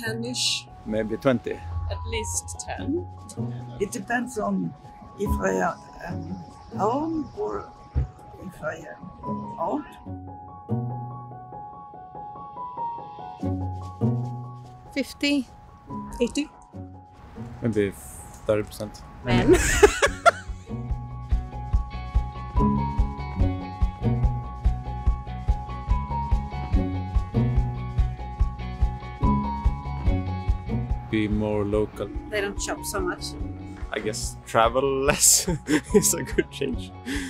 10-ish. Maybe 20. At least 10. It depends on if I am home or if I am out. 50. 80. Maybe 30%. Men. Be more local. They don't shop so much. I guess travel less is a good change.